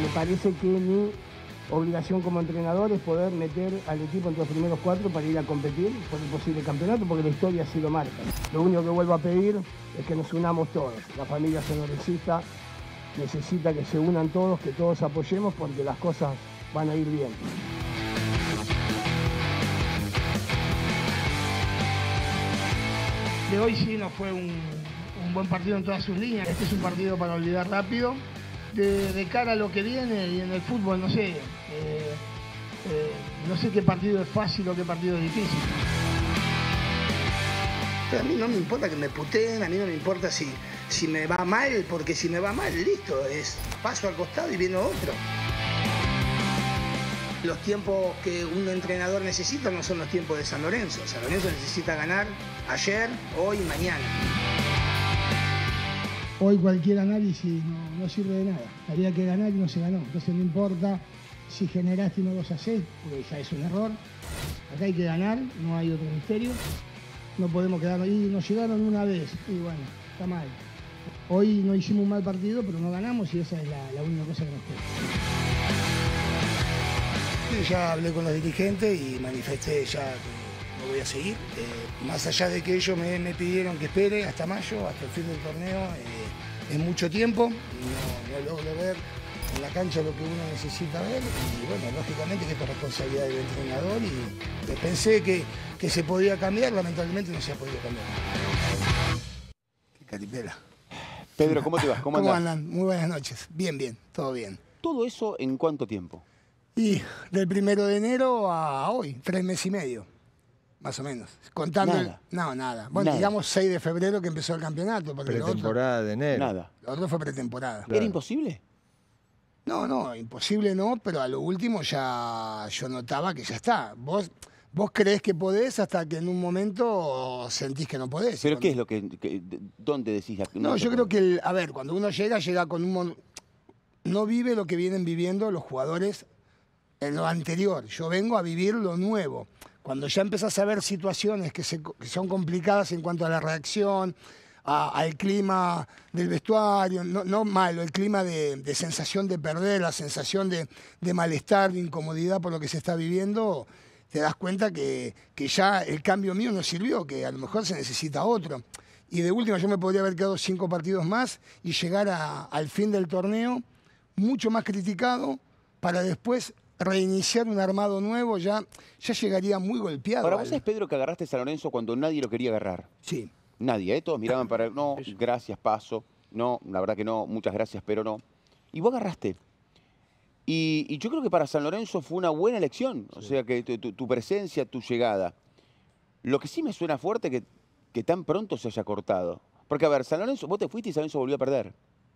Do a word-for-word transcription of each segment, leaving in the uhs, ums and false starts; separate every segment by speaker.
Speaker 1: me parece que mi obligación como entrenador es poder meter al equipo entre los primeros cuatro para ir a competir por el posible campeonato, porque la historia así lo marca. Lo único que vuelvo a pedir es que nos unamos todos. La familia sanorencista necesita que se unan todos, que todos apoyemos, porque las cosas van a ir bien. De hoy sí no fue un, un buen partido en todas sus líneas. Este es un partido para olvidar rápido. De, de cara a lo que viene y en el fútbol, no sé, eh, eh, no sé qué partido es fácil o qué partido es difícil.
Speaker 2: A mí no me importa que me puteen, a mí no me importa si, si me va mal, porque si me va mal, listo, es paso al costado y viene otro. Los tiempos que un entrenador necesita no son los tiempos de San Lorenzo. San Lorenzo necesita ganar ayer, hoy y mañana.
Speaker 1: Hoy cualquier análisis no, no sirve de nada. Había que ganar y no se ganó. Entonces no importa si generaste y no los hacés, porque ya es un error. Acá hay que ganar, no hay otro misterio. No podemos quedarnos ahí. Nos llegaron una vez y bueno, está mal. Hoy no hicimos un mal partido, pero no ganamos y esa es la, la única cosa que nos queda.
Speaker 2: Ya hablé con los dirigentes y manifesté ya que no voy a seguir. Eh, más allá de que ellos me, me pidieron que espere hasta mayo, hasta el fin del torneo, eh, es mucho tiempo. No, no logro ver en la cancha lo que uno necesita ver. Y bueno, lógicamente que esto es responsabilidad del entrenador y eh, pensé que, que se podía cambiar, lamentablemente no se ha podido cambiar. Qué caripela.
Speaker 3: Pedro, ¿cómo te vas? ¿Cómo,
Speaker 2: ¿Cómo
Speaker 3: andás?
Speaker 2: andan? Muy buenas noches. Bien, bien, todo bien.
Speaker 3: ¿Todo eso en cuánto tiempo?
Speaker 2: Y del primero de enero a hoy, tres meses y medio, más o menos. Contando
Speaker 3: Nada.
Speaker 2: El, no, nada. Bueno,
Speaker 3: Nada.
Speaker 2: digamos seis de febrero que empezó el campeonato. Porque lo otro,
Speaker 4: Pretemporada de enero.
Speaker 3: Nada.
Speaker 2: lo otro fue pretemporada.
Speaker 3: ¿Era imposible?
Speaker 2: No, no, imposible no, pero a lo último ya yo notaba que ya está. Vos, vos creés que podés hasta que en un momento sentís que no podés.
Speaker 3: ¿Pero
Speaker 2: Cuando-
Speaker 3: qué es lo que, que- dónde decís?
Speaker 2: No,
Speaker 3: No
Speaker 2: yo
Speaker 3: te
Speaker 2: creo
Speaker 3: puedo-
Speaker 2: que, el- a ver, cuando uno llega, llega con un... mon- No vive lo que vienen viviendo los jugadores en lo anterior. Yo vengo a vivir lo nuevo. Cuando ya empezás a ver situaciones que, se- que son complicadas en cuanto a la reacción, a- al clima del vestuario, no, no malo, el clima de, de sensación de perder, la sensación de, de malestar, de incomodidad por lo que se está viviendo, te das cuenta que, que ya el cambio mío no sirvió, que a lo mejor se necesita otro. Y de última yo me podría haber quedado cinco partidos más y llegar a- al fin del torneo mucho más criticado para después reiniciar un armado nuevo, ya, ya llegaría muy golpeado.
Speaker 3: Ahora,
Speaker 2: al-
Speaker 3: vos sabés, Pedro, que agarraste a San Lorenzo cuando nadie lo quería agarrar.
Speaker 2: Sí.
Speaker 3: Nadie, ¿eh? Todos miraban para... No, gracias, paso. No, la verdad que no, muchas gracias, pero no. Y vos agarraste. Y, y yo creo que para San Lorenzo fue una buena elección. O sea, que tu, tu- tu presencia, tu llegada. Lo que sí me suena fuerte que, que tan pronto se haya cortado. Porque, a ver, San Lorenzo, vos te fuiste y San Lorenzo volvió a perder.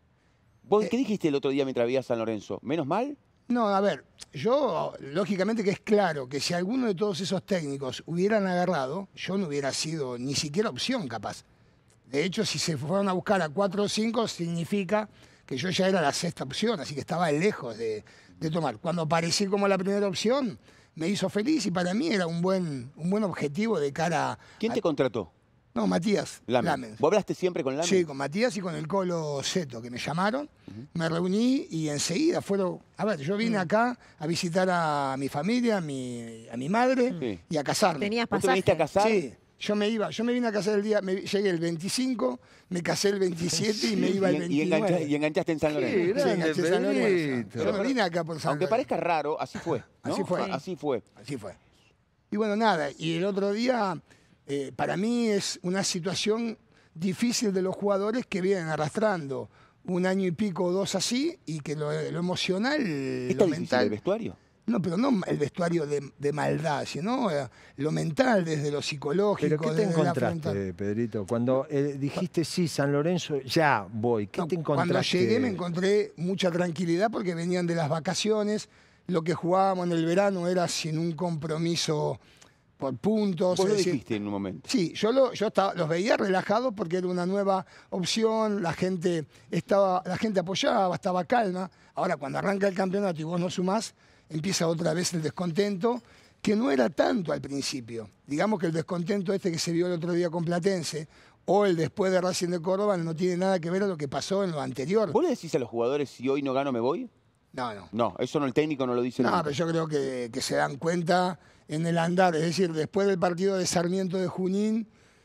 Speaker 3: ¿Vos
Speaker 2: Eh,
Speaker 3: qué dijiste el otro día mientras veías a San Lorenzo? ¿Menos mal?
Speaker 2: No, a ver, yo, lógicamente que es claro que si alguno de todos esos técnicos hubieran agarrado, yo no hubiera sido ni siquiera opción capaz. De hecho, si se fueron a buscar a cuatro o cinco, significa que yo ya era la sexta opción, así que estaba lejos de, de tomar. Cuando aparecí como la primera opción, me hizo feliz y para mí era un buen, un buen objetivo de cara a...
Speaker 3: ¿Quién te contrató?
Speaker 2: No, Matías
Speaker 3: Lamen.
Speaker 2: Lamens.
Speaker 3: ¿Vos hablaste siempre con Lamen?
Speaker 2: Sí, con Matías y con el Colo Seto, que me llamaron, me reuní y enseguida fueron... A ver, yo vine acá a visitar a mi familia, a mi, a mi madre
Speaker 3: Sí.
Speaker 2: y a casarme.
Speaker 5: Tenías
Speaker 3: ¿Vos te
Speaker 5: pasaje.
Speaker 3: viniste a casar?
Speaker 2: Sí, yo me iba, yo me vine a casar el día, me, llegué el veinticinco, me casé el veintisiete y me iba el
Speaker 3: Y, y,
Speaker 2: veintinueve.
Speaker 3: engancha- y enganchaste en San Lorenzo.
Speaker 4: Sí,
Speaker 2: Sí,
Speaker 4: grande,
Speaker 2: enganché San Lorenzo.
Speaker 4: Pedrito.
Speaker 2: Yo no vine acá por San
Speaker 3: Aunque
Speaker 2: Lorenzo.
Speaker 3: parezca raro, así fue. ¿no?
Speaker 2: Así fue.
Speaker 3: A- Así fue.
Speaker 2: Así fue. Y bueno, nada, y el otro día, eh, para mí es una situación difícil de los jugadores que vienen arrastrando un año y pico o dos así, y que lo, lo emocional,
Speaker 3: ¿Está
Speaker 2: lo
Speaker 3: difícil
Speaker 2: mental...
Speaker 3: el vestuario?
Speaker 2: No, pero no el vestuario de, de maldad, sino eh, lo mental, desde lo psicológico.
Speaker 4: ¿Pero qué te
Speaker 2: desde la frontal.
Speaker 4: encontraste, Pedrito? Cuando eh, dijiste sí, San Lorenzo, ya voy. ¿Qué
Speaker 2: No,
Speaker 4: te
Speaker 2: cuando
Speaker 4: encontraste?
Speaker 2: llegué me encontré mucha tranquilidad porque venían de las vacaciones, lo que jugábamos en el verano era sin un compromiso por puntos.
Speaker 3: Vos
Speaker 2: es
Speaker 3: lo
Speaker 2: decir,
Speaker 3: dijiste en un momento.
Speaker 2: Sí, yo, lo, yo estaba, los veía relajados porque era una nueva opción, la gente, estaba, la gente apoyaba, estaba calma. Ahora, cuando arranca el campeonato y vos no sumás, empieza otra vez el descontento, que no era tanto al principio. Digamos que el descontento este que se vio el otro día con Platense, o el después de Racing de Córdoba, no tiene nada que ver a lo que pasó en lo anterior.
Speaker 3: ¿Vos le decís a los jugadores, si hoy no gano me voy?
Speaker 2: No, no.
Speaker 3: No, eso no, el técnico no lo dice
Speaker 2: No,
Speaker 3: nunca.
Speaker 2: pero yo creo que, que se dan cuenta en el andar. Es decir, después del partido de Sarmiento de Junín,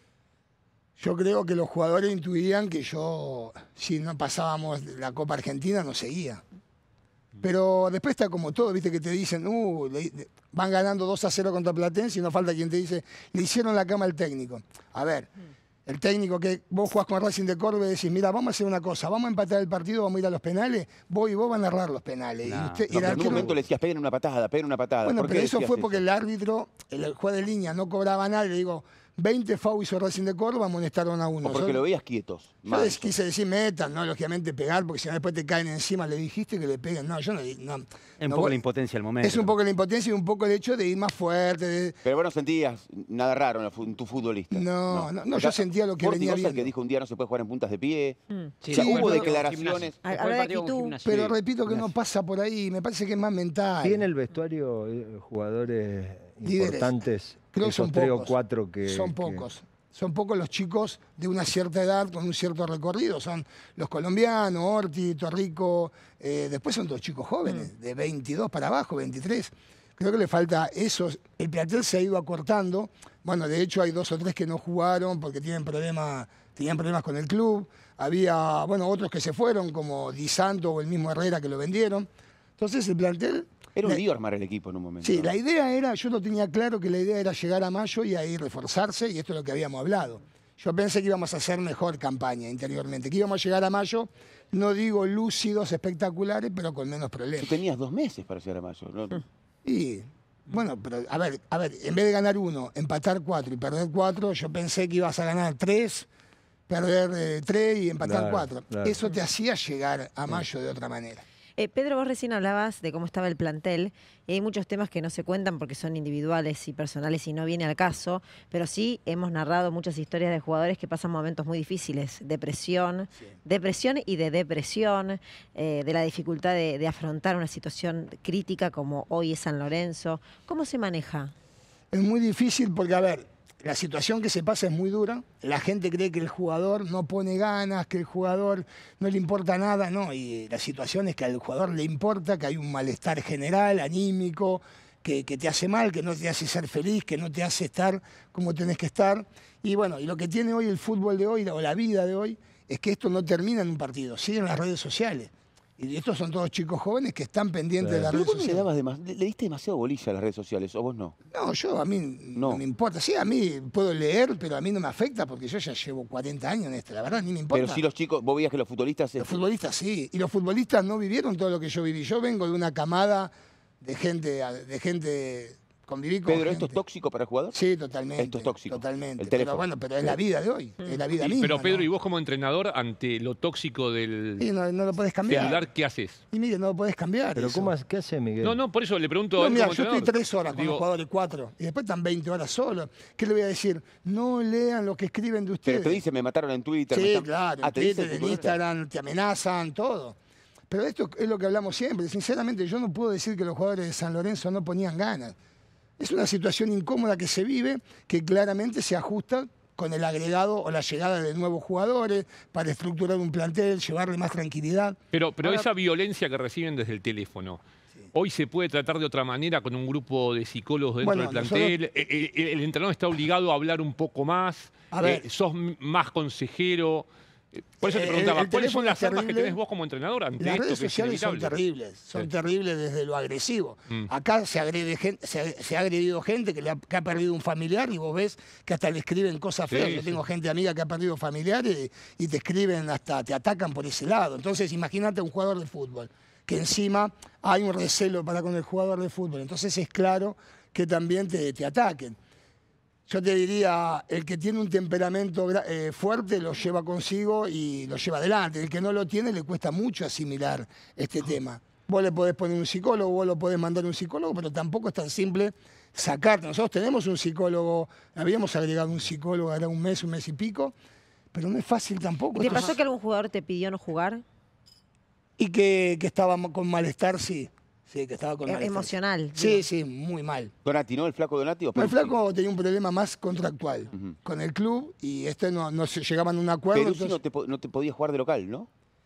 Speaker 2: yo creo que los jugadores intuían que yo, si no pasábamos la Copa Argentina, no seguía. Pero después está como todo, viste, que te dicen, uh, le, van ganando dos a cero contra Platense y no falta quien te dice, le hicieron la cama al técnico. A ver, el técnico que vos jugás con Racing de Córdoba y decís, mira, vamos a hacer una cosa, vamos a empatar el partido, vamos a ir a los penales, vos y vos van a errar los penales.
Speaker 3: No,
Speaker 2: y usted,
Speaker 3: no,
Speaker 2: y el
Speaker 3: pero en un
Speaker 2: arquero-
Speaker 3: momento le decías, peguen una patada, peguen una patada.
Speaker 2: Bueno,
Speaker 3: ¿Por
Speaker 2: pero
Speaker 3: qué
Speaker 2: eso
Speaker 3: decías
Speaker 2: fue porque el árbitro, el juez de línea, no cobraba nada, y le digo, veinte fouls hizo Racing de Córdoba, amonestaron a uno.
Speaker 3: O porque
Speaker 2: Yo-
Speaker 3: lo veías quietos.
Speaker 2: Yo
Speaker 3: manso.
Speaker 2: les quise decir metan, ¿no? Lógicamente pegar, porque si no después te caen encima, le dijiste que le peguen. No, yo no. no
Speaker 5: Es un
Speaker 2: no
Speaker 5: poco
Speaker 2: voy-
Speaker 5: la impotencia del momento.
Speaker 2: Es un poco la impotencia y un poco el hecho de ir más fuerte. de-
Speaker 3: Pero vos no sentías nada raro en, la fu- en tu futbolista.
Speaker 2: No, no, no, yo sentía lo que
Speaker 3: Ortigosa,
Speaker 2: venía
Speaker 3: el que
Speaker 2: viendo.
Speaker 3: dijo un día no se puede jugar en puntas de pie.
Speaker 6: Mm.
Speaker 3: O sea,
Speaker 2: Sí,
Speaker 3: hubo
Speaker 2: pero-
Speaker 3: declaraciones.
Speaker 6: Habla
Speaker 5: Después
Speaker 6: de
Speaker 5: del partido con
Speaker 6: actitud.
Speaker 5: Gimnasia.
Speaker 2: Pero
Speaker 3: Sí,
Speaker 2: repito que no
Speaker 5: Gimnasia.
Speaker 2: pasa por ahí, me parece que es más mental.
Speaker 4: ¿Tiene el vestuario eh, jugadores
Speaker 2: Líderes.
Speaker 4: importantes?
Speaker 2: Creo que
Speaker 4: Esos
Speaker 2: son
Speaker 4: tres
Speaker 2: pocos.
Speaker 4: o cuatro que...
Speaker 2: Son
Speaker 4: que-
Speaker 2: pocos. Son pocos los chicos de una cierta edad con un cierto recorrido. Son los colombianos, Orti, Torrico. Eh, después son todos chicos jóvenes, de veintidós para abajo, veintitrés. Creo que le falta eso. El plantel se ha ido acortando. Bueno, de hecho hay dos o tres que no jugaron porque tienen problemas, tenían problemas con el club. Había, bueno, otros que se fueron, como Di Santo o el mismo Herrera que lo vendieron. Entonces el plantel...
Speaker 3: Era un
Speaker 2: la-
Speaker 3: lío armar el equipo en un momento.
Speaker 2: Sí,
Speaker 3: ¿no?
Speaker 2: la idea era, yo lo tenía claro que la idea era llegar a mayo y ahí reforzarse, y esto es lo que habíamos hablado. Yo pensé que íbamos a hacer mejor campaña interiormente, que íbamos a llegar a mayo, no digo lúcidos, espectaculares, pero con menos
Speaker 3: Tú
Speaker 2: problemas.
Speaker 3: tenías dos meses para llegar a mayo. ¿no?
Speaker 2: Y bueno, pero a ver, a ver, en vez de ganar uno, empatar cuatro y perder cuatro, yo pensé que ibas a ganar tres, perder eh, tres y empatar
Speaker 4: Claro,
Speaker 2: cuatro.
Speaker 4: claro.
Speaker 2: Eso te hacía llegar a mayo de otra manera.
Speaker 6: Eh, Pedro, vos recién hablabas de cómo estaba el plantel y hay muchos temas que no se cuentan porque son individuales y personales y no viene al caso, pero sí hemos narrado muchas historias de jugadores que pasan momentos muy difíciles, depresión, depresión y de depresión, eh, de la dificultad de, de afrontar una situación crítica como hoy es San Lorenzo. ¿Cómo se maneja?
Speaker 2: Es muy difícil porque, a ver, la situación que se pasa es muy dura. La gente cree que el jugador no pone ganas, que el jugador no le importa nada, no. Y la situación es que al jugador le importa, que hay un malestar general, anímico, que, que te hace mal, que no te hace ser feliz, que no te hace estar como tenés que estar. Y bueno, y lo que tiene hoy el fútbol de hoy, o la vida de hoy, es que esto no termina en un partido, sigue en las redes sociales. Y estos son todos chicos jóvenes que están pendientes de las
Speaker 3: Pero
Speaker 2: redes
Speaker 3: vos no le,
Speaker 2: sociales.
Speaker 3: dabas demas- le, le diste demasiado bolilla a las redes sociales, o vos no.
Speaker 2: No, yo a mí no.
Speaker 3: No.
Speaker 2: me importa. Sí, a mí puedo leer, pero a mí no me afecta porque yo ya llevo cuarenta años en esto, la verdad, ni me importa.
Speaker 3: Pero si los chicos, vos veías que los futbolistas...
Speaker 2: Los
Speaker 3: este,
Speaker 2: futbolistas sí, y los futbolistas no vivieron todo lo que yo viví. Yo vengo de una camada de gente, de gente, conviví con
Speaker 3: Pedro,
Speaker 2: gente.
Speaker 3: ¿esto es tóxico para el jugador?
Speaker 2: Sí, totalmente.
Speaker 3: Esto es tóxico.
Speaker 2: Totalmente.
Speaker 3: El
Speaker 2: Pero
Speaker 3: teléfono.
Speaker 2: bueno, pero es la vida de hoy, es la vida
Speaker 7: Y-
Speaker 2: misma.
Speaker 7: pero Pedro,
Speaker 2: ¿no?
Speaker 7: ¿y vos como entrenador, ante lo tóxico del
Speaker 2: Sí, no, no lo podés cambiar.
Speaker 7: celular, qué haces?
Speaker 2: Y mire, no lo podés cambiar.
Speaker 4: ¿Pero
Speaker 2: eso.
Speaker 4: cómo, hace- qué hace Miguel?
Speaker 7: No, no, por eso le pregunto a
Speaker 2: No,
Speaker 7: él
Speaker 2: mira,
Speaker 7: como
Speaker 2: yo estoy
Speaker 7: entrenador.
Speaker 2: tres horas con
Speaker 7: Digo,
Speaker 2: los jugadores, cuatro, y después están veinte horas solos. ¿Qué le voy a decir? No lean lo que escriben de ustedes.
Speaker 3: Pero te dice, me mataron en Twitter. me
Speaker 2: Sí,
Speaker 3: están-
Speaker 2: claro,
Speaker 3: Ah,
Speaker 2: en
Speaker 3: te dice
Speaker 2: Twitter,
Speaker 3: el
Speaker 2: en
Speaker 3: futbolista.
Speaker 2: Instagram, te amenazan, todo. Pero esto es lo que hablamos siempre. Sinceramente, yo no puedo decir que los jugadores de San Lorenzo no ponían ganas. Es una situación incómoda que se vive, que claramente se ajusta con el agregado o la llegada de nuevos jugadores para estructurar un plantel, llevarle más tranquilidad.
Speaker 7: Pero, pero
Speaker 2: Ahora-
Speaker 7: esa violencia que reciben desde el teléfono, hoy se puede tratar de otra manera con un grupo de psicólogos dentro
Speaker 2: Bueno,
Speaker 7: del plantel. El, el- el entrenador está obligado a hablar un poco más.
Speaker 2: A ver.
Speaker 7: Eh, sos m- más consejero. Eh, Por eso te
Speaker 2: El-
Speaker 7: preguntaba,
Speaker 2: el
Speaker 7: ¿cuáles son
Speaker 2: teléfono
Speaker 7: las
Speaker 2: es
Speaker 7: armas que
Speaker 2: terrible.
Speaker 7: tenés vos como entrenador ante
Speaker 2: Las
Speaker 7: esto
Speaker 2: redes
Speaker 7: que es
Speaker 2: sociales son
Speaker 7: inevitable?
Speaker 2: terribles, son
Speaker 7: Sí.
Speaker 2: terribles desde lo agresivo.
Speaker 7: Mm.
Speaker 2: Acá se, agrede gente, se, se ha agredido gente que, le ha, que ha perdido un familiar y vos ves que hasta le escriben cosas
Speaker 7: Sí,
Speaker 2: feas. Yo
Speaker 7: sí.
Speaker 2: tengo gente amiga que ha perdido familiares y, y te escriben hasta, te atacan por ese lado. Entonces imagínate a un jugador de fútbol, que encima hay un recelo para con el jugador de fútbol. Entonces es claro que también te, te ataquen. Yo te diría, el que tiene un temperamento gra- eh, fuerte lo lleva consigo y lo lleva adelante. El que no lo tiene le cuesta mucho asimilar este tema. Vos le podés poner un psicólogo, vos lo podés mandar a un psicólogo, pero tampoco es tan simple sacarte. Nosotros tenemos un psicólogo, habíamos agregado un psicólogo ahora un mes, un mes y pico, pero no es fácil tampoco.
Speaker 6: ¿Te
Speaker 2: Esto
Speaker 6: pasó
Speaker 2: es-
Speaker 6: que algún jugador te pidió no jugar?
Speaker 2: Y que, que estaba con malestar, sí. Sí, que estaba con
Speaker 6: E-
Speaker 2: malestar.
Speaker 6: emocional,
Speaker 2: Sí,
Speaker 6: digo.
Speaker 2: sí, muy mal.
Speaker 3: Donati, ¿no? El flaco Donati. ¿o
Speaker 2: No, el
Speaker 3: Peruzzi?
Speaker 2: flaco tenía un problema más contractual
Speaker 3: Ujú.
Speaker 2: con el club y este no, no se llegaban a un acuerdo.
Speaker 3: Peruzzi no
Speaker 2: entonces-
Speaker 3: te, po- no te podía jugar de local, ¿no?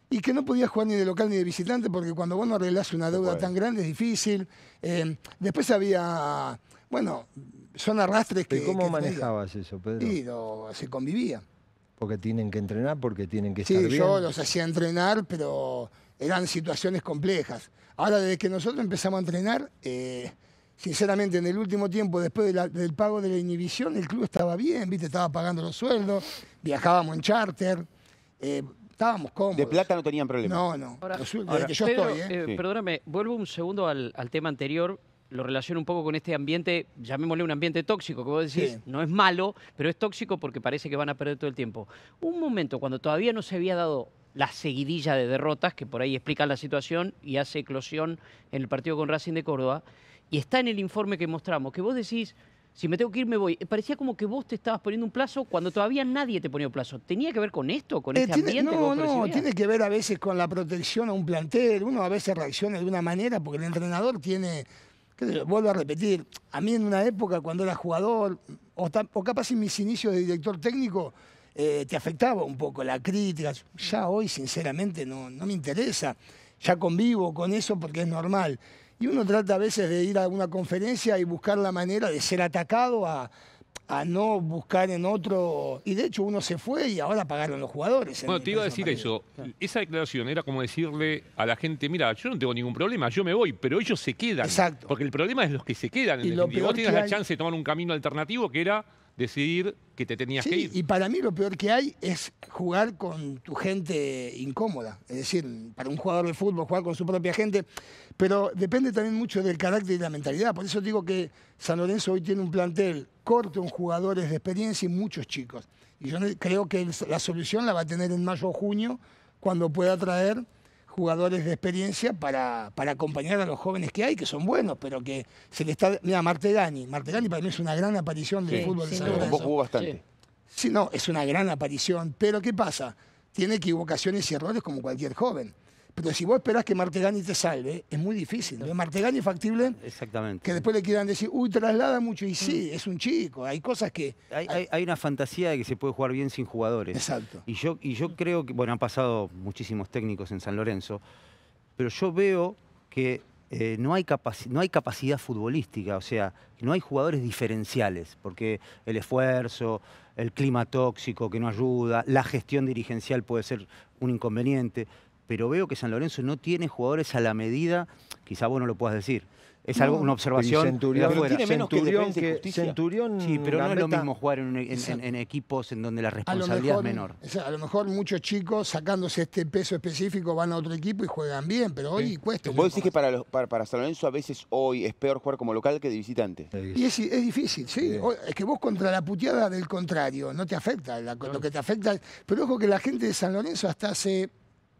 Speaker 2: Y que no podía jugar ni de local ni de visitante, porque cuando vos no arreglás una deuda tan grande es difícil. Eh, después había, bueno, son arrastres que...
Speaker 4: ¿Y cómo
Speaker 2: que
Speaker 4: manejabas eso, Pedro?
Speaker 2: Y lo, se convivía.
Speaker 4: Porque tienen que entrenar, porque tienen que
Speaker 2: Sí,
Speaker 4: estar bien.
Speaker 2: yo los hacía entrenar, pero eran situaciones complejas. Ahora, desde que nosotros empezamos a entrenar, eh, sinceramente, en el último tiempo, después de la, del pago de la inhibición, el club estaba bien, ¿viste? Estaba pagando los sueldos, viajábamos en charter, eh, estábamos cómodos.
Speaker 3: De plata no tenían problema.
Speaker 2: No, no.
Speaker 5: Ahora,
Speaker 2: Los- desde
Speaker 5: ahora,
Speaker 2: que yo
Speaker 5: Pedro,
Speaker 2: estoy, ¿eh?
Speaker 5: eh,
Speaker 3: Sí.
Speaker 5: Perdóname, vuelvo un segundo al, al tema anterior. Lo relaciono un poco con este ambiente, llamémosle un ambiente tóxico, que vos decís,
Speaker 2: Sí.
Speaker 5: no es malo, pero es tóxico porque parece que van a perder todo el tiempo. Un momento cuando todavía no se había dado la seguidilla de derrotas, que por ahí explican la situación y hace eclosión en el partido con Racing de Córdoba, y está en el informe que mostramos, que vos decís, si me tengo que ir, me voy. Parecía como que vos te estabas poniendo un plazo cuando todavía nadie te ponía un plazo. ¿Tenía que ver con esto, con
Speaker 2: Eh,
Speaker 5: este
Speaker 2: tiene-
Speaker 5: ambiente que
Speaker 2: no,
Speaker 5: vos
Speaker 2: no,
Speaker 5: percibías?
Speaker 2: tiene que ver a veces con la protección a un plantel. Uno a veces reacciona de una manera porque el entrenador tiene, qué sé yo, vuelvo a repetir, a mí en una época cuando era jugador, o, ta- o capaz en mis inicios de director técnico, eh, te afectaba un poco la crítica. Ya hoy, sinceramente, no, no me interesa. Ya convivo con eso porque es normal. Y uno trata a veces de ir a una conferencia y buscar la manera de ser atacado a, a no buscar en otro. Y de hecho uno se fue y ahora pagaron los jugadores. en
Speaker 7: Bueno,
Speaker 2: el
Speaker 7: te iba a
Speaker 2: próximo
Speaker 7: decir
Speaker 2: partido.
Speaker 7: eso. Esa declaración era como decirle a la gente, mira, yo no tengo ningún problema, yo me voy, pero ellos se quedan.
Speaker 2: Exacto.
Speaker 7: Porque el problema es los que se quedan.
Speaker 2: Y
Speaker 7: En
Speaker 2: lo
Speaker 7: definitiva.
Speaker 2: peor
Speaker 7: Vos tenías
Speaker 2: que
Speaker 7: la
Speaker 2: hay-
Speaker 7: chance de tomar un camino alternativo que era decidir que te tenías que
Speaker 2: Sí,
Speaker 7: ir.
Speaker 2: y para mí lo peor que hay es jugar con tu gente incómoda. Es decir, para un jugador de fútbol, jugar con su propia gente. Pero depende también mucho del carácter y la mentalidad. Por eso digo que San Lorenzo hoy tiene un plantel corto en jugadores de experiencia y muchos chicos. Y yo no- creo que el- la solución la va a tener en mayo o junio, cuando pueda traer jugadores de experiencia para, para acompañar a los jóvenes que hay, que son buenos, pero que se le está... Mira, Martegani. Martegani para mí es una gran aparición del
Speaker 6: Sí,
Speaker 2: fútbol de
Speaker 6: sin
Speaker 2: San
Speaker 6: duda.
Speaker 3: Vos
Speaker 2: Lorenzo.
Speaker 3: jugó bastante.
Speaker 5: Sí.
Speaker 2: Sí, no, es una gran aparición, pero ¿qué pasa? Tiene equivocaciones y errores como cualquier joven. Pero si vos esperás que Martegani te salve, es muy difícil. ¿No? Martegani es factible
Speaker 8: Exactamente.
Speaker 2: que después le quieran decir, uy, traslada mucho. Y sí, es un chico, hay cosas que...
Speaker 8: Hay, hay- hay una fantasía de que se puede jugar bien sin jugadores.
Speaker 2: Exacto.
Speaker 8: Y yo, y yo creo que, bueno, han pasado muchísimos técnicos en San Lorenzo, pero yo veo que eh, no, hay capaci- no hay capacidad futbolística, o sea, no hay jugadores diferenciales, porque el esfuerzo, el clima tóxico que no ayuda, la gestión dirigencial puede ser un inconveniente, pero veo que San Lorenzo no tiene jugadores a la medida, quizá vos no lo puedas decir. Es algo, una observación de
Speaker 4: Centurión,
Speaker 8: afuera.
Speaker 3: tiene menos que
Speaker 4: Centurión,
Speaker 3: Defensa y
Speaker 4: que-
Speaker 3: Justicia.
Speaker 4: Centurión,
Speaker 8: Sí, pero no es lo
Speaker 4: Gambetta-
Speaker 8: mismo jugar en, en- en-
Speaker 2: Exacto.
Speaker 8: en equipos en donde la
Speaker 2: A lo,
Speaker 8: responsabilidad
Speaker 2: mejor,
Speaker 8: es menor.
Speaker 2: o sea, a lo mejor muchos chicos sacándose este peso específico van a otro equipo y juegan bien, pero hoy cuesta. un
Speaker 3: Vos
Speaker 2: poco
Speaker 3: decís que
Speaker 2: más.
Speaker 3: para, los- para, para San Lorenzo a veces hoy es peor jugar como local que de visitante.
Speaker 2: Y es, es difícil, sí.
Speaker 4: Sí.
Speaker 2: O- Es que vos contra la puteada del contrario no te afecta. la- lo que te afecta es- Pero ojo que la gente de San Lorenzo hasta hace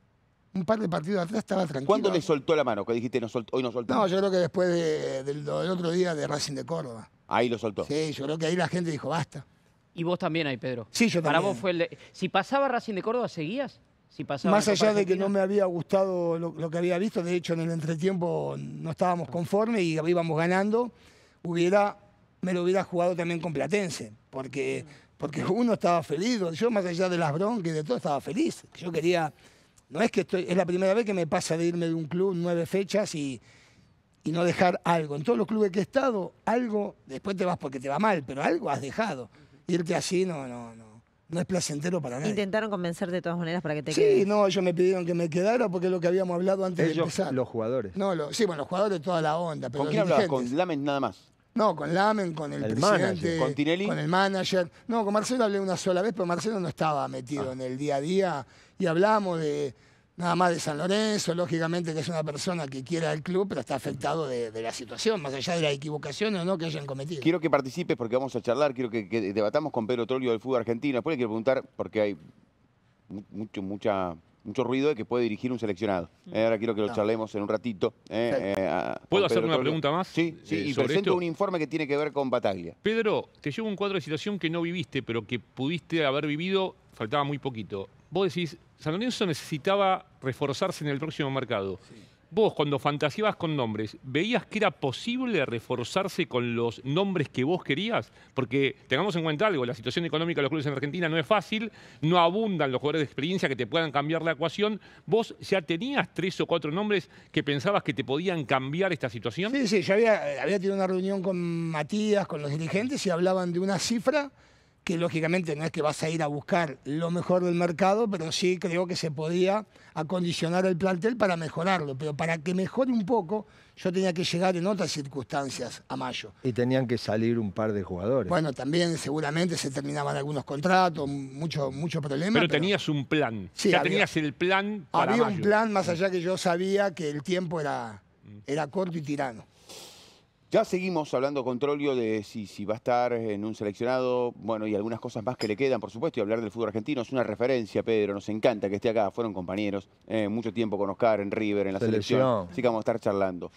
Speaker 2: un par de partidos atrás estaba tranquila.
Speaker 3: ¿Cuándo le soltó la mano? Que dijiste no soltó- hoy no soltó.
Speaker 2: No, yo creo que después de- del, del otro día de Racing de Córdoba.
Speaker 3: Ahí lo soltó.
Speaker 2: Sí, yo creo que ahí la gente dijo, basta.
Speaker 5: Y vos también ahí, Pedro.
Speaker 2: Sí, yo
Speaker 5: Para
Speaker 2: también.
Speaker 5: vos fue el de- Si pasaba Racing de Córdoba, ¿seguías? Si pasaba
Speaker 2: Más
Speaker 5: en Copa
Speaker 2: allá de que
Speaker 5: Argentina.
Speaker 2: no me había gustado lo, lo que había visto, de hecho en el entretiempo no estábamos conformes y íbamos ganando, hubiera, me lo hubiera jugado también con Platense, porque, porque uno estaba feliz, yo más allá de las broncas y de todo estaba feliz. Yo quería, no es que estoy, es la primera vez que me pasa de irme de un club nueve fechas y, y no dejar algo. En todos los clubes que he estado, algo, después te vas porque te va mal, pero algo has dejado. Irte así no, no, no, no es placentero para nadie.
Speaker 6: Intentaron convencer de todas maneras para que te
Speaker 2: Sí,
Speaker 6: quedes.
Speaker 2: no, ellos me pidieron que me quedara porque es lo que habíamos hablado antes de
Speaker 4: Ellos,
Speaker 2: empezar.
Speaker 4: los jugadores.
Speaker 2: No, lo- sí, bueno, los jugadores toda la onda, pero
Speaker 3: ¿Con
Speaker 2: los
Speaker 3: quién hablabas?
Speaker 2: dirigentes.
Speaker 3: Con Lamen nada más.
Speaker 2: No, con Lamen, con el,
Speaker 4: El
Speaker 2: presidente,
Speaker 4: manager.
Speaker 3: ¿Con Tinelli?
Speaker 2: con el manager. No, con Marcelo hablé una sola vez, pero Marcelo no estaba metido
Speaker 3: Ah.
Speaker 2: en el día a día y hablamos de nada más de San Lorenzo, lógicamente que es una persona que quiere al club, pero está afectado de, de la situación, más allá de las equivocaciones o no que hayan cometido.
Speaker 3: Quiero que participes porque vamos a charlar, quiero que, que debatamos con Pedro Trollio del fútbol argentino. Después le quiero preguntar, porque hay mu- mucho, mucha, mucho ruido de que puede dirigir un seleccionado. Eh, ahora quiero que lo
Speaker 2: No.
Speaker 3: charlemos en un ratito. eh,
Speaker 2: Perfecto.
Speaker 3: eh, a-
Speaker 7: ¿Puedo
Speaker 3: con
Speaker 7: hacer
Speaker 3: Pedro
Speaker 7: una
Speaker 3: Trollio.
Speaker 7: pregunta más,
Speaker 3: Sí, sí,
Speaker 7: eh,
Speaker 3: y
Speaker 7: sobre
Speaker 3: presento
Speaker 7: esto?
Speaker 3: un informe que tiene que ver con Bataglia.
Speaker 7: Pedro, te llevo un cuadro de situación que no viviste, pero que pudiste haber vivido, faltaba muy poquito. Vos decís, San Lorenzo necesitaba reforzarse en el próximo mercado. Vos, cuando fantaseabas con nombres, ¿veías que era posible reforzarse con los nombres que vos querías? Porque tengamos en cuenta algo, la situación económica de los clubes en Argentina no es fácil, no abundan los jugadores de experiencia que te puedan cambiar la ecuación. ¿Vos ya tenías tres o cuatro nombres que pensabas que te podían cambiar esta situación?
Speaker 2: Sí, sí, yo había, había tenido una reunión con Matías, con los dirigentes, y hablaban de una cifra que lógicamente no es que vas a ir a buscar lo mejor del mercado, pero sí creo que se podía acondicionar el plantel para mejorarlo. Pero para que mejore un poco, yo tenía que llegar en otras circunstancias a mayo.
Speaker 4: Y tenían que salir un par de jugadores.
Speaker 2: Bueno, también seguramente se terminaban algunos contratos, mucho, mucho problema.
Speaker 7: Pero,
Speaker 2: pero
Speaker 7: tenías un plan,
Speaker 2: sí,
Speaker 7: ya
Speaker 2: había,
Speaker 7: tenías el plan para
Speaker 2: Había
Speaker 7: mayo.
Speaker 2: un plan, más allá que yo sabía que el tiempo era, era corto y tirano.
Speaker 3: Ya seguimos hablando con Troglio de si, si va a estar en un seleccionado, bueno, y algunas cosas más que le quedan, por supuesto, y hablar del fútbol argentino. Es una referencia, Pedro, nos encanta que esté acá, fueron compañeros, eh, mucho tiempo con Oscar en River, en la selección,
Speaker 4: Selección.
Speaker 3: así que vamos a estar charlando.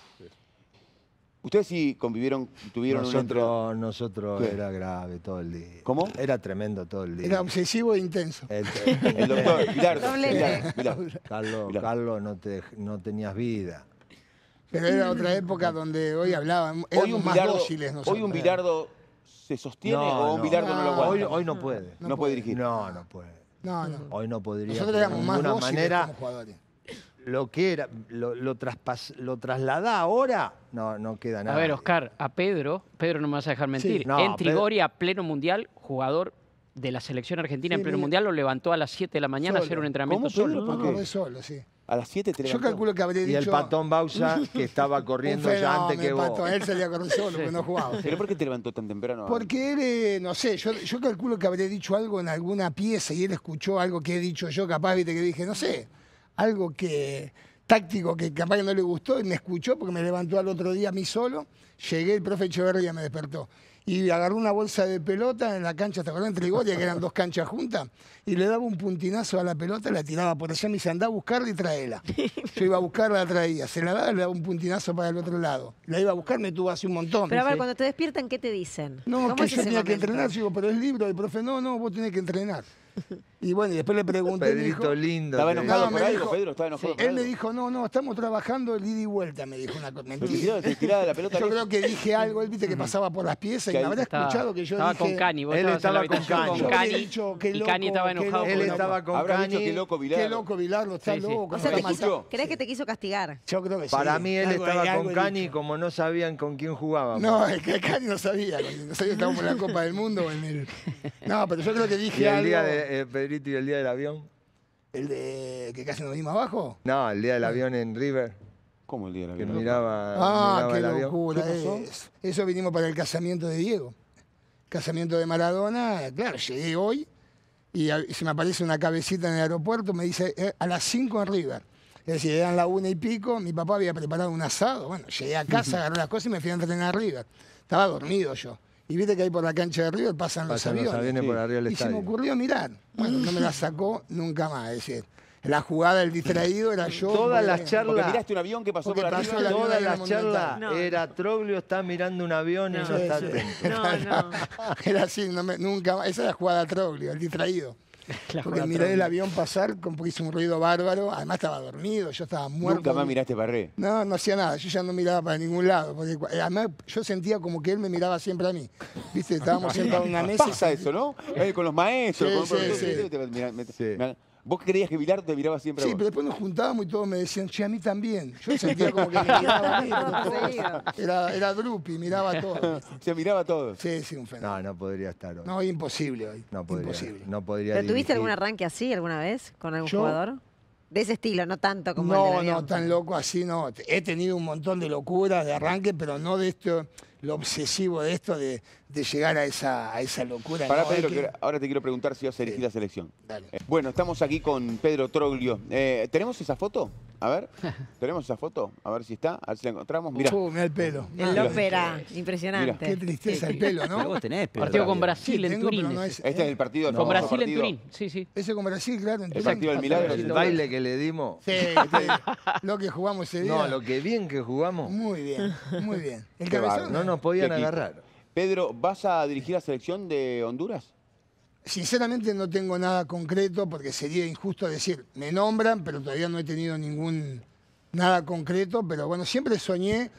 Speaker 3: ¿Ustedes sí convivieron, tuvieron un entre-
Speaker 4: Nosotros, nosotros
Speaker 3: ¿Qué?
Speaker 4: era grave todo el día.
Speaker 3: ¿Cómo?
Speaker 4: Era tremendo todo el día.
Speaker 2: Era obsesivo e intenso.
Speaker 4: El,
Speaker 3: El doctor, Bilardo,
Speaker 6: Doblete.
Speaker 3: Bilardo, Bilardo.
Speaker 4: Carlos,
Speaker 3: Mirá.
Speaker 4: Carlos no, te, no tenías vida.
Speaker 2: Pero era otra época donde hoy hablaban,
Speaker 3: Hoy
Speaker 2: éramos
Speaker 3: un
Speaker 2: más
Speaker 3: Bilardo,
Speaker 2: dóciles nosotros.
Speaker 3: hoy un Bilardo se sostiene o un Bilardo no, lo
Speaker 2: no,
Speaker 3: aguanta.
Speaker 4: Hoy, hoy no puede.
Speaker 3: No, puede dirigir.
Speaker 4: No, no puede.
Speaker 2: No, no.
Speaker 4: Hoy no podría.
Speaker 2: Nosotros
Speaker 4: de
Speaker 2: éramos más
Speaker 4: ninguna
Speaker 2: dóciles
Speaker 4: manera.
Speaker 2: como jugadores.
Speaker 4: Lo que era, lo, lo, traspas, lo trasladá ahora, no, no queda nada.
Speaker 5: A ver, Oscar, a Pedro, Pedro no me vas a dejar mentir.
Speaker 4: Sí, no,
Speaker 5: en Trigori
Speaker 4: Pedro-
Speaker 5: a pleno mundial, jugador de la selección argentina
Speaker 2: Sí,
Speaker 5: en pleno
Speaker 2: mira.
Speaker 5: mundial, lo levantó a las siete de la mañana a
Speaker 2: Solo.
Speaker 5: hacer un entrenamiento
Speaker 3: ¿Cómo, Pedro?
Speaker 5: solo.
Speaker 3: ¿Por
Speaker 2: No,
Speaker 3: qué?
Speaker 2: no, solo, sí.
Speaker 3: A las siete te
Speaker 2: Yo
Speaker 3: levantó.
Speaker 2: calculo que habré
Speaker 4: Y
Speaker 2: dicho...
Speaker 4: el Patón Bausa, que estaba
Speaker 2: un
Speaker 4: corriendo ya antes que
Speaker 2: fenómeno,
Speaker 4: vos.
Speaker 2: Pato, él salía a correr solo, porque no jugaba.
Speaker 3: ¿Pero por qué te levantó tan temprano?
Speaker 2: Porque él, eh, no sé, yo, yo calculo que habré dicho algo en alguna pieza y él escuchó algo que he dicho yo, capaz, viste, que dije, no sé, algo que táctico que capaz que no le gustó y me escuchó porque me levantó al otro día a mí solo. Llegué, el profe Echeverría me despertó. Y agarró una bolsa de pelota en la cancha, ¿te acordás? En Trigoria, que eran dos canchas juntas, y le daba un puntinazo a la pelota, la tiraba por allá, me dice, andá a buscarla y traela. Yo iba a buscarla, la traía. Se la daba, le daba un puntinazo para el otro lado. La iba a buscar, me tuvo así un montón.
Speaker 6: Pero a ver,
Speaker 5: sí.
Speaker 6: cuando te despiertan, ¿qué te dicen?
Speaker 2: No,
Speaker 6: ¿Cómo
Speaker 2: que
Speaker 6: es
Speaker 2: yo
Speaker 6: ese
Speaker 2: tenía que
Speaker 6: momento?
Speaker 2: entrenar. Yo digo, pero es libro. El profe, no, no, vos tenés que entrenar. Y bueno, y después le pregunté. me dijo,
Speaker 4: Pedrito lindo.
Speaker 3: ¿Estaba
Speaker 4: te-
Speaker 3: enojado
Speaker 2: No,
Speaker 3: por
Speaker 2: me
Speaker 3: algo,
Speaker 2: dijo-
Speaker 3: Pedro? ¿Estaba enojado por
Speaker 2: él
Speaker 3: algo?
Speaker 2: me dijo, no, no, estamos trabajando el ida y vuelta, me dijo una cosa.
Speaker 3: Pero te
Speaker 2: Mentira.
Speaker 3: tiraba- te tiraba la pelota
Speaker 2: Yo
Speaker 3: lejos.
Speaker 2: creo que dije algo, él viste que pasaba por las piezas y
Speaker 3: Que
Speaker 2: me habrá
Speaker 5: Estaba-
Speaker 2: escuchado que yo
Speaker 5: estaba
Speaker 2: dije...
Speaker 5: con Cani, vos
Speaker 4: Él
Speaker 5: estabas en
Speaker 4: estaba
Speaker 5: la
Speaker 4: con
Speaker 5: habitación
Speaker 4: Cani.
Speaker 5: con
Speaker 2: Yo habría
Speaker 5: Cani,
Speaker 2: dicho, qué
Speaker 5: y Cani
Speaker 2: loco,
Speaker 5: estaba
Speaker 2: qué
Speaker 5: enojado.
Speaker 2: loco.
Speaker 4: Él
Speaker 5: con-
Speaker 4: estaba con
Speaker 3: Habrá
Speaker 4: Cani.
Speaker 3: dicho que loco, Bilardo.
Speaker 2: Qué loco, Bilardo, está
Speaker 5: Sí, sí.
Speaker 2: loco.
Speaker 6: O
Speaker 2: ¿cómo
Speaker 6: sea,
Speaker 3: ¿Te
Speaker 6: te
Speaker 2: está
Speaker 6: quiso,
Speaker 3: escuchó?
Speaker 6: ¿crees que te quiso castigar?
Speaker 2: Yo creo que sí.
Speaker 4: Para mí él
Speaker 2: Algo-
Speaker 4: estaba
Speaker 2: algo
Speaker 4: con
Speaker 2: he
Speaker 4: Cani
Speaker 2: dicho.
Speaker 4: como no sabían con quién jugaba.
Speaker 2: No, es que Cani no sabía. No sabía que estábamos en la Copa del Mundo o en el... No, pero yo creo que
Speaker 4: Y
Speaker 2: dije
Speaker 4: el
Speaker 2: algo...
Speaker 4: día de eh, Pedrito y el día del avión.
Speaker 2: ¿El de que casi nos dimos abajo?
Speaker 4: No, el día del avión en River,
Speaker 3: ¿Cómo el día de la
Speaker 4: que
Speaker 3: vida?
Speaker 4: miraba,
Speaker 2: Ah,
Speaker 4: miraba
Speaker 2: qué
Speaker 4: el avión.
Speaker 2: locura.
Speaker 3: ¿Qué pasó?
Speaker 2: es. Eso vinimos para el casamiento de Diego. Casamiento de Maradona. Claro, llegué hoy y a- se me aparece una cabecita en el aeropuerto, me dice eh, a las cinco en River. Es decir, eran la una y pico, mi papá había preparado un asado. Bueno, llegué a casa, agarré las cosas y me fui a entrenar a River. Estaba dormido yo. Y viste que ahí por la cancha de River pasan los
Speaker 4: Pasan los
Speaker 2: aviones.
Speaker 4: aviones por arriba del
Speaker 2: Y se me
Speaker 4: estadio.
Speaker 2: ocurrió mirar. Bueno, no me la sacó nunca más. Es decir, la jugada del distraído era yo.
Speaker 4: Todas las
Speaker 2: porque-
Speaker 4: charlas-
Speaker 3: Porque miraste un avión que pasó
Speaker 2: Porque
Speaker 3: por
Speaker 2: pasó
Speaker 3: arriba.
Speaker 2: el avión
Speaker 4: Todas
Speaker 2: ahí en
Speaker 4: las
Speaker 2: el
Speaker 4: charlas
Speaker 6: Monumental.
Speaker 4: era Troglio está mirando un avión y
Speaker 6: No.
Speaker 4: no está
Speaker 2: Sí, sí.
Speaker 4: atento.
Speaker 6: No, no.
Speaker 2: Era así, no me- nunca más. Esa era la jugada Troglio, el distraído.
Speaker 5: La
Speaker 2: Porque
Speaker 5: jugada
Speaker 2: miré
Speaker 5: Troglio.
Speaker 2: el avión pasar, como porque hizo un ruido bárbaro. Además estaba dormido, yo estaba muerto.
Speaker 3: Nunca más miraste para arriba.
Speaker 2: No, no hacía nada. Yo ya no miraba para ningún lado. Porque cu- además yo sentía como que él me miraba siempre a mí. Viste, estábamos sentados en una mesa. y
Speaker 3: Pasa
Speaker 2: se-
Speaker 3: eso, ¿no? Eh, con los maestros.
Speaker 2: Sí,
Speaker 3: con
Speaker 2: sí,
Speaker 3: profesores,
Speaker 2: sí.
Speaker 3: te- mira, me-
Speaker 4: Sí.
Speaker 3: mira, ¿Vos creías que Bilardo te miraba siempre a
Speaker 2: Sí,
Speaker 3: vos?
Speaker 2: pero después nos juntábamos y todos me decían, che, a mí también. Yo sentía como que me miraba a mí. pero
Speaker 6: Todo
Speaker 2: todos-
Speaker 6: seguido.
Speaker 2: era, era drupi, miraba a todos.
Speaker 3: Se miraba a todos.
Speaker 2: Sí, sí, un fenómeno.
Speaker 4: No, no podría estar hoy.
Speaker 2: No, imposible hoy.
Speaker 4: No podría.
Speaker 2: Imposible.
Speaker 4: No podría
Speaker 6: ¿Pero tuviste
Speaker 4: dirigir.
Speaker 6: algún arranque así alguna vez con algún
Speaker 2: Yo-
Speaker 6: jugador? De ese estilo, no tanto como el del
Speaker 2: No,
Speaker 6: avión.
Speaker 2: no, tan loco así no. He tenido un montón de locuras de arranque, pero no de esto, lo obsesivo de esto, de, de llegar a esa, a esa locura.
Speaker 3: Pará,
Speaker 2: no,
Speaker 3: Pedro,
Speaker 2: hay que-
Speaker 3: que ahora te quiero preguntar si vas a elegir
Speaker 2: Sí.
Speaker 3: la selección.
Speaker 2: Dale.
Speaker 3: Eh, Bueno, estamos aquí con Pedro Troglio. Eh, ¿Tenemos esa foto? A ver, ¿tenemos esa foto? A ver si está, a ver si la encontramos. Mirá.
Speaker 2: Uh, mirá el pelo.
Speaker 6: El
Speaker 3: Mira.
Speaker 6: ópera, impresionante.
Speaker 2: Qué tristeza el pelo,
Speaker 8: Pero
Speaker 2: ¿no?
Speaker 8: vos tenés, pero
Speaker 5: Partido con
Speaker 8: todavía.
Speaker 5: Brasil
Speaker 2: Sí,
Speaker 5: en
Speaker 2: tengo,
Speaker 5: Turín.
Speaker 2: pero no
Speaker 5: ese.
Speaker 2: es-
Speaker 3: Este es el partido. el
Speaker 5: Con
Speaker 3: famoso
Speaker 5: Brasil en
Speaker 3: partido.
Speaker 5: Turín, sí, sí.
Speaker 2: Ese con Brasil, claro. en
Speaker 3: El
Speaker 2: Turín.
Speaker 3: partido del milagro.
Speaker 4: El baile que le dimos.
Speaker 2: Sí, este, lo que jugamos ese día.
Speaker 4: No, lo que bien que jugamos.
Speaker 2: Muy bien, muy bien. El
Speaker 3: Qué
Speaker 2: cabezón,
Speaker 3: bárbaro.
Speaker 4: No nos podían
Speaker 3: Qué equipo.
Speaker 4: agarrar.
Speaker 3: Pedro, ¿vas a dirigir la selección de Honduras?
Speaker 2: Sinceramente no tengo nada concreto porque sería injusto decir, me nombran, pero todavía no he tenido ningún, nada concreto, pero bueno, siempre soñé,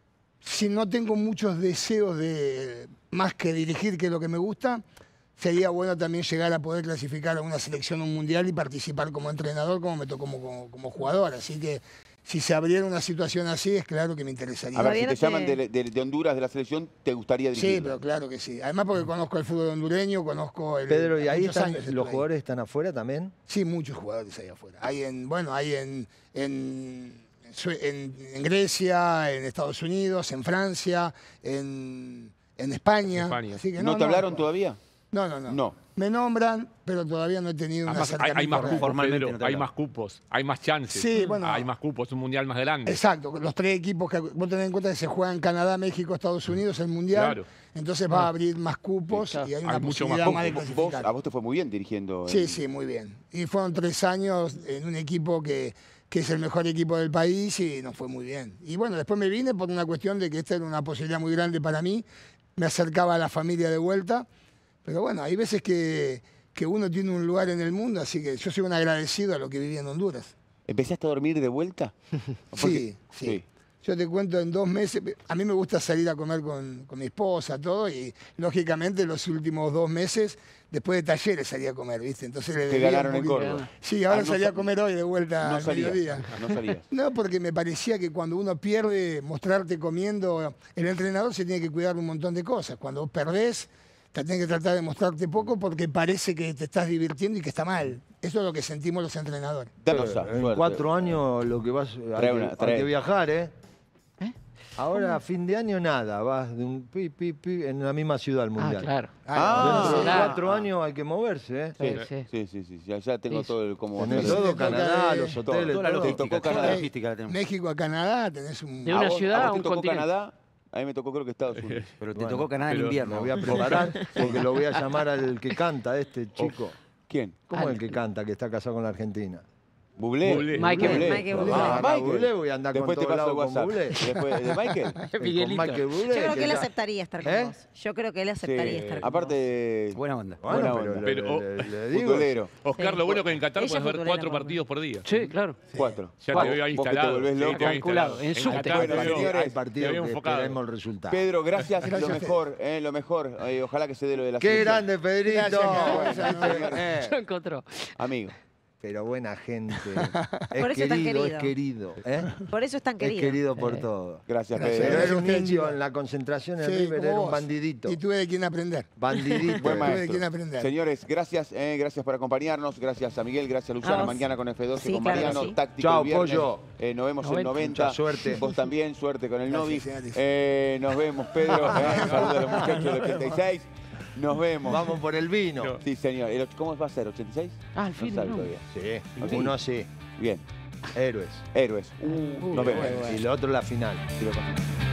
Speaker 2: si no tengo muchos deseos de más que dirigir, que es lo que me gusta, sería bueno también llegar a poder clasificar a una selección, un mundial y participar como entrenador, como me tocó como, como, como jugador. Así que si se abriera una situación así, es claro que me interesaría.
Speaker 3: A ver, si te
Speaker 6: Todavía no te-
Speaker 3: llaman de, de- de Honduras, de la selección, ¿te gustaría dirigir?
Speaker 2: Sí, pero claro que sí. Además porque conozco el fútbol hondureño, conozco el...
Speaker 4: Pedro, ¿y ahí
Speaker 2: muchos
Speaker 4: están,
Speaker 2: años estuve
Speaker 4: los
Speaker 2: ahí.
Speaker 4: jugadores están afuera también?
Speaker 2: Sí, muchos jugadores ahí afuera. Hay en, bueno, hay en, en, Sue- en- en Grecia, en Estados Unidos, en Francia, en, en España.
Speaker 7: España.
Speaker 2: Así que
Speaker 3: ¿No, te hablaron
Speaker 2: no,
Speaker 3: todavía?
Speaker 2: No, no, no,
Speaker 3: No.
Speaker 2: Me nombran, pero todavía no he tenido un
Speaker 7: Además, hay, hay más
Speaker 2: acercamiento real.
Speaker 7: cupos,
Speaker 8: Formalmente
Speaker 7: Pedro,
Speaker 8: no te
Speaker 7: hay
Speaker 8: hablaba.
Speaker 7: más cupos, hay más chances.
Speaker 2: Sí, bueno.
Speaker 7: Hay más cupos, es un mundial más grande.
Speaker 2: Exacto, los tres equipos que vos tenés en cuenta que se juegan Canadá, México, Estados Unidos, el Mundial.
Speaker 7: Claro.
Speaker 2: Entonces va a abrir más cupos
Speaker 5: Claro.
Speaker 2: y hay una
Speaker 7: Hay mucho más
Speaker 2: posibilidad más de
Speaker 3: Vos- vos-
Speaker 2: clasificar.
Speaker 3: a vos te fue muy bien dirigiendo.
Speaker 2: Sí,
Speaker 3: en-
Speaker 2: sí, muy bien. Y fueron tres años en un equipo que, que es el mejor equipo del país y nos fue muy bien. Y bueno, después me vine por una cuestión de que esta era una posibilidad muy grande para mí. Me acercaba a la familia de vuelta. Pero bueno, hay veces que, que uno tiene un lugar en el mundo, así que yo soy un agradecido a lo que viví en Honduras.
Speaker 3: ¿Empezaste a dormir de vuelta?
Speaker 2: Sí, sí. Yo te cuento, en dos meses, a mí me gusta salir a comer con, con mi esposa, todo, y lógicamente los últimos dos meses, después de talleres salí a comer, ¿viste? Entonces le
Speaker 3: Te
Speaker 2: debía un
Speaker 3: ganaron en
Speaker 2: poquito.
Speaker 3: Córdoba.
Speaker 2: Sí, ahora
Speaker 3: Ah, no
Speaker 2: salí
Speaker 3: sa-
Speaker 2: a comer hoy de vuelta
Speaker 3: No
Speaker 2: al
Speaker 3: salías.
Speaker 2: mediodía.
Speaker 3: No salías.
Speaker 2: No, porque me parecía que cuando uno pierde, mostrarte comiendo, el entrenador se tiene que cuidar un montón de cosas. Cuando vos perdés, te tenés que tratar de mostrarte poco porque parece que te estás divirtiendo y que está mal. Eso es lo que sentimos los entrenadores.
Speaker 3: Danosa,
Speaker 4: En
Speaker 3: suerte.
Speaker 4: cuatro años lo que vas hay,
Speaker 3: Trae una,
Speaker 4: que,
Speaker 3: trae.
Speaker 4: hay que viajar, ¿eh? Ahora, a fin de año, nada. Vas de un pi, pi, pi, en la misma ciudad al
Speaker 5: Ah,
Speaker 4: mundial.
Speaker 5: claro.
Speaker 3: Ah,
Speaker 4: Dentro de
Speaker 5: Claro.
Speaker 4: cuatro años hay que moverse, ¿eh?
Speaker 5: Sí, sí.
Speaker 3: Sí, sí, sí. Ya, ya tengo
Speaker 5: Sí.
Speaker 3: todo el cómo
Speaker 4: Tenés
Speaker 3: hacerlo.
Speaker 4: todo,
Speaker 2: Te toca
Speaker 4: Canadá,
Speaker 2: de-
Speaker 4: los
Speaker 3: todo,
Speaker 4: hoteles,
Speaker 8: Toda la
Speaker 4: todo.
Speaker 8: logística,
Speaker 3: tocó
Speaker 8: toda la
Speaker 3: Canadá.
Speaker 8: logística la tenemos.
Speaker 2: México a Canadá tenés un...
Speaker 5: De
Speaker 3: A
Speaker 5: una
Speaker 3: vos-
Speaker 5: ciudad
Speaker 3: a
Speaker 5: a
Speaker 3: vos
Speaker 5: un
Speaker 3: te tocó
Speaker 5: continente.
Speaker 3: Canadá, a mí me tocó creo que Estados Unidos.
Speaker 8: Pero te
Speaker 4: Bueno,
Speaker 8: tocó Canadá en
Speaker 7: pero-
Speaker 8: invierno.
Speaker 4: Me voy a preparar porque lo voy a llamar al que canta, este chico.
Speaker 3: ¿Quién?
Speaker 4: ¿Cómo es
Speaker 5: Al-
Speaker 4: el que canta, que está casado con la Argentina?
Speaker 3: Bublé.
Speaker 7: Bublé.
Speaker 5: Michael
Speaker 3: Bublé.
Speaker 6: Michael Bublé.
Speaker 3: Ah,
Speaker 4: Ah,
Speaker 3: Michael.
Speaker 4: Bublé, voy a andar
Speaker 3: Después
Speaker 4: con
Speaker 3: te
Speaker 4: todo
Speaker 3: paso el
Speaker 4: lado con
Speaker 3: WhatsApp.
Speaker 4: Bublé.
Speaker 3: Después, ¿de Michael?
Speaker 4: Con
Speaker 5: Miguelito.
Speaker 4: Michael Bublé,
Speaker 6: Yo creo que él
Speaker 4: ya-
Speaker 6: aceptaría estar con
Speaker 4: ¿Eh?
Speaker 6: vos. Yo creo que él aceptaría
Speaker 3: Sí.
Speaker 6: estar con
Speaker 3: Aparte,
Speaker 8: Buena onda.
Speaker 4: Bueno,
Speaker 3: Buena
Speaker 4: pero,
Speaker 3: onda.
Speaker 4: le-
Speaker 7: Pero-
Speaker 4: le, le digo,
Speaker 3: futbolero.
Speaker 7: Oscar,
Speaker 6: Sí.
Speaker 7: lo bueno que en Qatar
Speaker 6: Ella
Speaker 7: puedes ver
Speaker 6: futbolera,
Speaker 7: cuatro
Speaker 6: por
Speaker 7: partidos por día.
Speaker 5: Sí, claro.
Speaker 3: Cuatro.
Speaker 7: Ya
Speaker 3: Vos-
Speaker 7: te veo ahí
Speaker 3: vos que te
Speaker 7: instalado.
Speaker 3: volvés
Speaker 7: sí,
Speaker 3: loco.
Speaker 7: te veo
Speaker 5: Calculado,
Speaker 7: instalado.
Speaker 5: en subte.
Speaker 7: Qatar
Speaker 3: Bueno,
Speaker 7: te veo-
Speaker 3: señores,
Speaker 4: hay partidos
Speaker 7: te veo
Speaker 4: que
Speaker 7: enfocado.
Speaker 4: esperemos el resultado.
Speaker 3: Pedro, gracias,
Speaker 2: Gracias
Speaker 3: lo
Speaker 2: a
Speaker 3: mejor, eh, lo mejor. Eh, ojalá que se dé lo de la
Speaker 4: ¡Qué
Speaker 3: selección.
Speaker 4: grande, Pedrito!
Speaker 2: Gracias, gracias.
Speaker 4: Eh,
Speaker 5: Lo encontró.
Speaker 3: Amigo.
Speaker 4: pero buena gente.
Speaker 6: Por
Speaker 4: Es
Speaker 6: eso es tan
Speaker 4: querido, es
Speaker 6: querido.
Speaker 4: querido. ¿eh?
Speaker 6: Por eso es tan
Speaker 4: Es
Speaker 6: querido.
Speaker 4: querido por
Speaker 5: Eh.
Speaker 4: todo.
Speaker 3: Gracias,
Speaker 2: Gracias.
Speaker 4: Pero
Speaker 3: Pedro.
Speaker 4: era un
Speaker 2: Usted,
Speaker 4: indio
Speaker 2: chico.
Speaker 4: en la concentración en
Speaker 2: Sí,
Speaker 4: River,
Speaker 2: como
Speaker 4: era un
Speaker 2: vos.
Speaker 4: bandidito.
Speaker 2: Y tuve de quién aprender.
Speaker 4: Bandidito.
Speaker 3: Buen
Speaker 4: era.
Speaker 2: de
Speaker 3: maestro.
Speaker 2: quién aprender.
Speaker 3: Señores, gracias, eh, gracias por acompañarnos. Gracias a Miguel, gracias a Luciana.
Speaker 6: vos.
Speaker 3: Mañana con F doce
Speaker 6: Sí,
Speaker 3: con
Speaker 6: claro que
Speaker 3: Mariano.
Speaker 6: sí.
Speaker 3: Táctico
Speaker 4: Chao,
Speaker 3: el viernes.
Speaker 4: pollo.
Speaker 3: Eh, nos vemos en
Speaker 5: noventa.
Speaker 3: noventa.
Speaker 4: Mucha suerte.
Speaker 3: Vos también, suerte con el
Speaker 2: Gracias,
Speaker 3: Novi.
Speaker 2: señores.
Speaker 3: Eh, nos vemos, Pedro. Eh, saludos a los muchachos del ochenta y seis. Nos vemos.
Speaker 4: Vamos por el vino.
Speaker 7: No.
Speaker 3: Sí, señor. El och- ¿Cómo va a ser? ¿ochenta y seis?
Speaker 5: Ah, al fin,
Speaker 3: No sabe
Speaker 5: no.
Speaker 3: todavía.
Speaker 4: Sí,
Speaker 3: Ok.
Speaker 4: uno así.
Speaker 3: Bien.
Speaker 4: Héroes.
Speaker 3: Héroes.
Speaker 5: Uh,
Speaker 3: Nos vemos.
Speaker 5: bueno, bueno.
Speaker 4: Y lo otro la final.
Speaker 3: Sí, lo pasamos.